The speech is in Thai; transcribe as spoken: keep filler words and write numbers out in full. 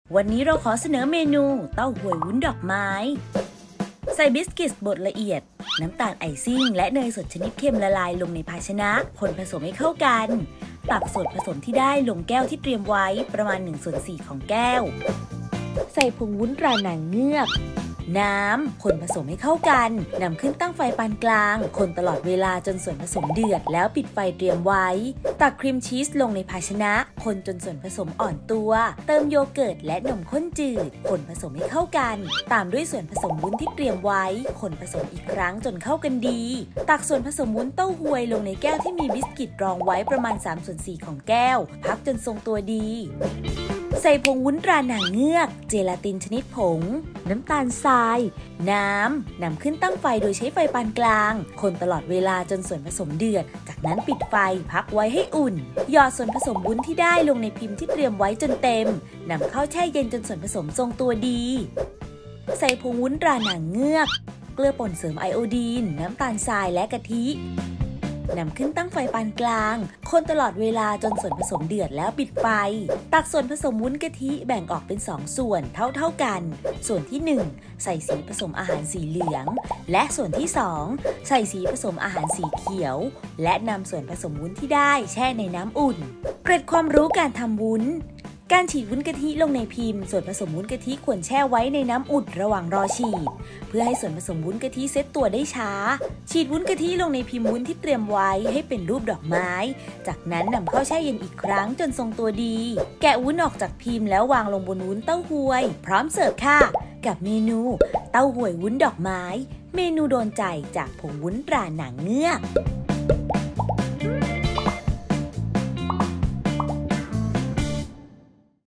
วันนี้เราขอเสนอเมนูเต้าหวยวุ้นดอกไม้ใส่บิสกิตบดละเอียดน้ำตาลไอซิ่งและเนยสดชนิดเค็มละลายลงในภาชนะคนผสมให้เข้ากันตักส่วนผสมที่ได้ลงแก้วที่เตรียมไว้ประมาณหนึ่งส่วนสี่ของแก้วใส่ผงวุ้นตราหนังเงือกน้ำคนผสมให้เข้ากันนำขึ้นตั้งไฟปานกลางคนตลอดเวลาจนส่วนผสมเดือดแล้วปิดไฟเตรียมไว้ตักครีมชีสลงในภาชนะคนจนส่วนผสมอ่อนตัวเติมโยเกิร์ตและนมข้นจืดคนผสมให้เข้ากันตามด้วยส่วนผสมวุ้นที่เตรียมไว้คนผสมอีกครั้งจนเข้ากันดีตักส่วนผสมวุ้นเต้าหวยลงในแก้วที่มีบิสกิตรองไว้ประมาณสามส่วนสี่ของแก้วพักจนทรงตัวดีใส่ผงวุ้นตราหนังเงือกเจลาตินชนิดผงน้ำตาลทรายน้ำนำขึ้นตั้งไฟโดยใช้ไฟปานกลางคนตลอดเวลาจนส่วนผสมเดือดจากนั้นปิดไฟพักไว้ให้อุ่นหยอดส่วนผสมวุ้นที่ได้ลงในพิมพ์ที่เตรียมไว้จนเต็มนำเข้าแช่เย็นจนส่วนผสมทรงตัวดีใส่ผงวุ้นตราหนังเงือกเกลือป่นเสริมไอโอดีนน้ำตาลทรายและกะทินำขึ้นตั้งไฟปานกลางคนตลอดเวลาจนส่วนผสมเดือดแล้วปิดไฟตักส่วนผสมวุ้นกะทิแบ่งออกเป็นสองส่วนเท่าๆกันส่วนที่หนึ่งใส่สีผสมอาหารสีเหลืองและส่วนที่สองใส่สีผสมอาหารสีเขียวและนำส่วนผสมวุ้นที่ได้แช่ในน้ำอุ่นเกร็ดความรู้การทำวุ้นการฉีดวุ้นกะทิลงในพิมพ์ส่วนผสมวุ้นกะทิควรแช่ไว้ในน้ำอุ่นระหว่างรอฉีดเพื่อให้ส่วนผสมวุ้นกะทิเซตตัวได้ช้าฉีดวุ้นกะทิลงในพิมพ์วุ้นที่เตรียมไว้ให้เป็นรูปดอกไม้จากนั้นนำเข้าแช่เย็นอีกครั้งจนทรงตัวดีแกะวุ้นออกจากพิมพ์แล้ววางลงบนวุ้นเต้าหวยพร้อมเสิร์ฟค่ะกับเมนูเต้าหวยวุ้นดอกไม้เมนูโดนใจจากผงวุ้นตราหนังเงือก